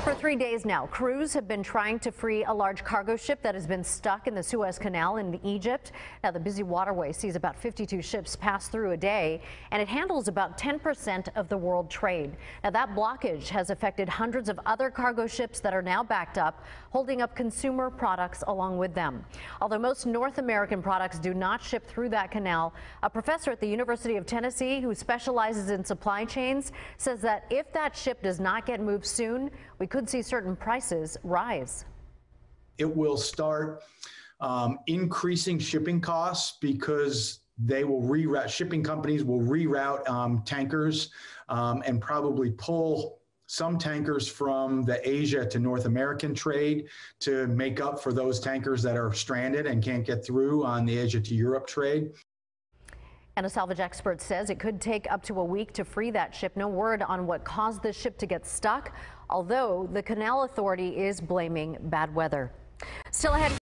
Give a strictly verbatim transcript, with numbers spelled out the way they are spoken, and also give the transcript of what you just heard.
For three days now, crews have been trying to free a large cargo ship that has been stuck in the Suez Canal in Egypt. Now, the busy waterway sees about fifty-two ships pass through a day, and it handles about ten percent of the world trade. Now, that blockage has affected hundreds of other cargo ships that are now backed up, holding up consumer products along with them. Although most North American products do not ship through that canal, a professor at the University of Tennessee who specializes in supply chains says that if that ship does not get moved soon, we could see certain prices rise. It will start um, increasing shipping costs because they will reroute, shipping companies will reroute um, tankers um, and probably pull some tankers from the Asia to North American trade to make up for those tankers that are stranded and can't get through on the Asia to Europe trade. And a salvage expert says it could take up to a week to free that ship. No word on what caused the ship to get stuck, although the Canal Authority is blaming bad weather. Still ahead.